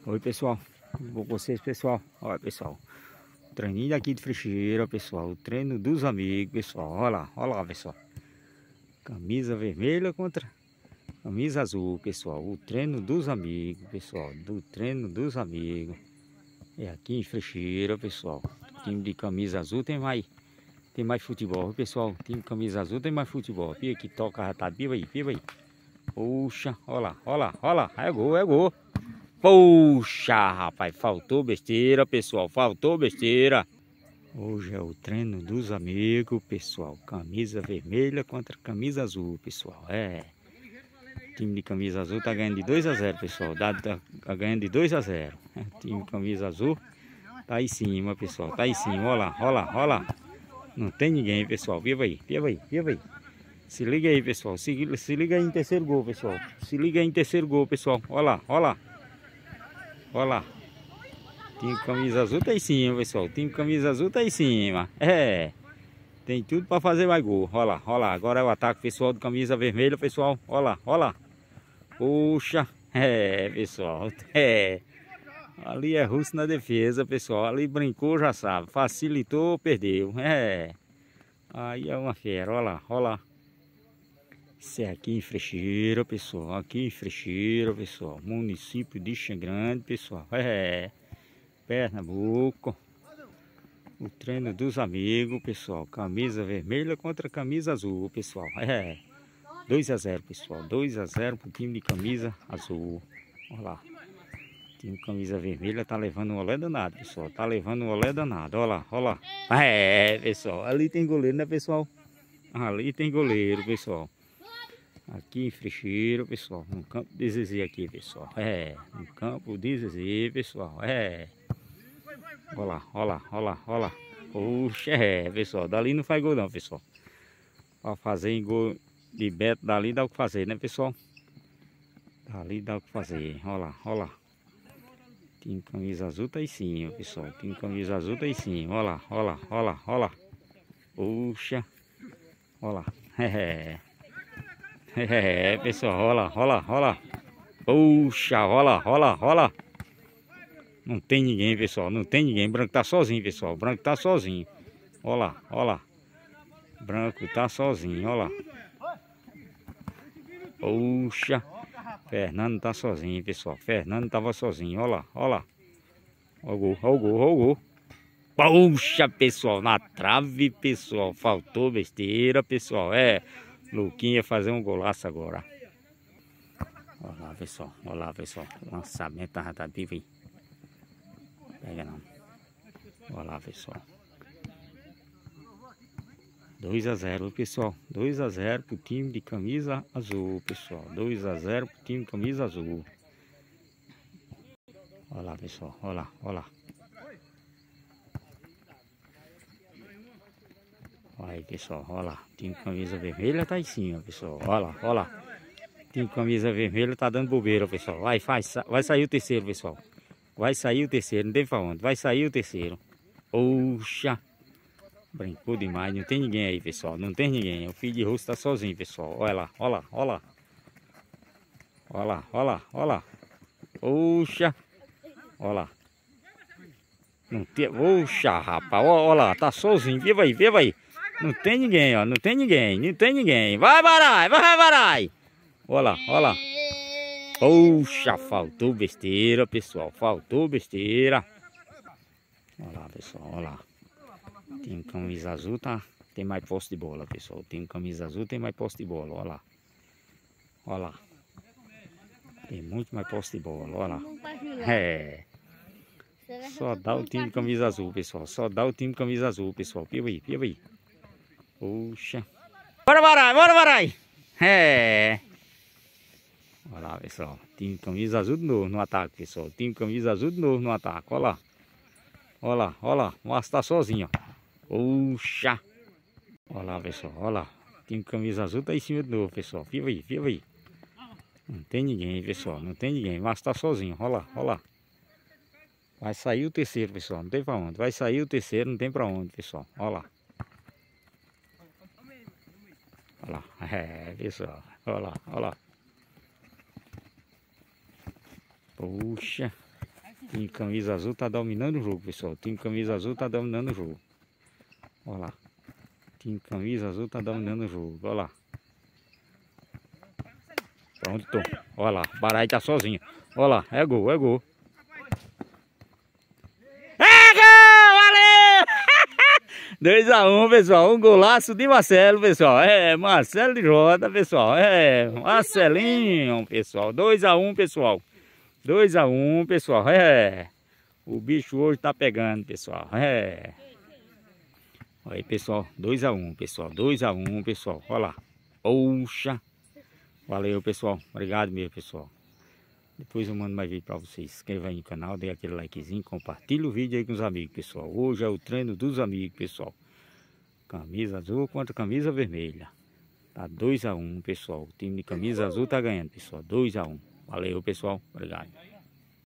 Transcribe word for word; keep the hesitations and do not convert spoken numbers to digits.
Oi pessoal, vou com vocês pessoal. Olha pessoal, treininho aqui de Frecheira pessoal, o treino dos amigos pessoal. Olha lá, olha lá pessoal, camisa vermelha contra camisa azul pessoal, o treino dos amigos pessoal, do treino dos amigos. É aqui em Frecheira pessoal, time de camisa azul tem mais, tem mais futebol pessoal, time de camisa azul tem mais futebol. Pia que toca já tá, piva aí, piva aí. Puxa, olha lá, olha lá, olha lá, é gol, é gol. Poxa, rapaz, faltou besteira, pessoal, faltou besteira. Hoje é o treino dos amigos, pessoal. Camisa vermelha contra camisa azul, pessoal. É. O time de camisa azul tá ganhando de dois a zero, pessoal. Tá, tá ganhando de dois a zero. O time de camisa azul tá aí em cima, pessoal. Tá aí em cima, olha lá, olha lá, olha lá. Não tem ninguém, pessoal. Viva aí, viva aí, viva aí. Se liga aí, pessoal. Se, se liga aí em terceiro gol, pessoal. Se liga aí em terceiro gol, pessoal. Olha lá, olha lá. Olha lá. Time camisa azul tá em cima, pessoal. Time camisa azul tá em cima. É. Tem tudo para fazer mais gol. Olha lá, olha lá. Agora é o ataque pessoal do camisa vermelha, pessoal. Olha lá, olha lá. Puxa. É, pessoal. É. Ali é russo na defesa, pessoal. Ali brincou, já sabe. Facilitou, perdeu. É. Aí é uma fera. Olha lá, olha lá. Isso é aqui em Frecheira, pessoal. Aqui em Frecheira, pessoal. Município de Xangrande, pessoal. É. Pernambuco. O treino dos amigos, pessoal. Camisa vermelha contra camisa azul, pessoal. É. dois a zero, pessoal. dois a zero pro time de camisa azul. Olha lá. O time de camisa vermelha tá levando um olé danado, pessoal. Tá levando um olé danado. Olha lá, olha lá. É, pessoal. Ali tem goleiro, né, pessoal? Ali tem goleiro, pessoal. Aqui em Frecheira, pessoal, no campo de Zezé aqui, pessoal. É, no campo de Zezé, pessoal. É. Olha lá, olha lá, olha lá, olha lá. Puxa, é, pessoal. Dali não faz gol não, pessoal. Para fazer em gol de Beto, dali dá o que fazer, né, pessoal? Dali dá o que fazer. Olha lá, olha lá. Time camisa azul tá em cima, pessoal. Time camisa azul tá em cima. Olha lá, olha lá, olha lá, olha lá. Puxa. Olha lá. É. É, pessoal, olha lá, olha lá, olha lá. Puxa, olha lá, olha lá, olha lá. Não tem ninguém, pessoal, não tem ninguém. Branco tá sozinho, pessoal, branco tá sozinho. Olha lá, olha lá. Branco tá sozinho, olha lá. Puxa. Fernando tá sozinho, pessoal. Fernando tava sozinho, olha lá, olha lá. Olha o gol, olha o gol, olha o gol. Puxa, pessoal, na trave, pessoal. Faltou besteira, pessoal. É, Luquinha ia fazer um golaço agora. Olha lá, pessoal. Olha lá, pessoal. Lançamento da ratativa aí. Pega não. Olha lá, pessoal. dois a zero, pessoal. dois a zero pro time de camisa azul, pessoal. dois a zero pro time de camisa azul. Olha lá, pessoal. Olha lá, olha lá. Olha aí, pessoal, olha lá. Time camisa vermelha tá em cima, pessoal. Olha lá, olha lá. Time camisa vermelha tá dando bobeira, pessoal. Vai, faz, vai sair o terceiro, pessoal. Vai sair o terceiro, não tem pra onde. Vai sair o terceiro. Puxa. Brincou demais, não tem ninguém aí, pessoal. Não tem ninguém. O filho de rosto tá sozinho, pessoal. Olha lá, olha lá, olha lá. Olha lá, olha lá, olha lá. Puxa. Olha lá. Não tem... Puxa, rapaz. Olha lá, tá sozinho. Viva aí, viva aí. Não tem ninguém, ó. Não tem ninguém, não tem ninguém. Vai, Varai, vai, Varai. Olha lá, olha lá. Puxa, faltou besteira, pessoal. Faltou besteira. Olha lá, pessoal, olha lá. Tem camisa azul, tá? Tem mais posse de bola, pessoal. Tem camisa azul, tem mais posse de bola, olha lá. Olha lá. Tem muito mais posse de bola, olha lá. É. Só dá o time de camisa azul, pessoal. Só dá o time de camisa azul, pessoal. Piva aí, piva aí. Puxa. Bora, Varai, bora, Varai. É. Olha lá, pessoal. Time de camisa azul de novo no ataque, pessoal. Time de camisa azul de novo no ataque. Olha lá. Olha lá, olha lá. O Márcio tá sozinho, ó. Puxa. Olha lá, pessoal. Olha lá. Time de camisa azul tá em cima de novo, pessoal. Viva aí, viva aí. Não tem ninguém, pessoal. Não tem ninguém. O Márcio tá sozinho. Olha lá, olha lá. Vai sair o terceiro, pessoal. Não tem pra onde. Vai sair o terceiro, não tem pra onde, pessoal. Olha lá. Olha lá. É, pessoal. Olha lá, olha lá. Puxa. O time camisa azul tá dominando o jogo, pessoal. O time camisa azul tá dominando o jogo. Olha lá. O time camisa azul tá dominando o jogo. Olha lá. Pronto. Olha lá. O Baralho tá sozinho. Olha lá. É gol, é gol. É gol! Valeu! dois a um, pessoal. Um golaço de Marcelo, pessoal. É, Marcelo de Jota, pessoal. É, Marcelinho, pessoal. dois a um, pessoal. dois a um, pessoal. É. O bicho hoje tá pegando, pessoal. É. Aí, pessoal. dois a um, pessoal. dois a um, pessoal. Olha lá. Poxa. Valeu, pessoal. Obrigado mesmo, pessoal. Depois eu mando mais vídeo pra vocês. Se inscreva aí no canal, dê aquele likezinho, compartilha o vídeo aí com os amigos, pessoal. Hoje é o treino dos amigos, pessoal. Camisa azul contra camisa vermelha. Tá dois a um, pessoal. O time de camisa azul tá ganhando, pessoal. dois a um. Valeu, pessoal. Obrigado.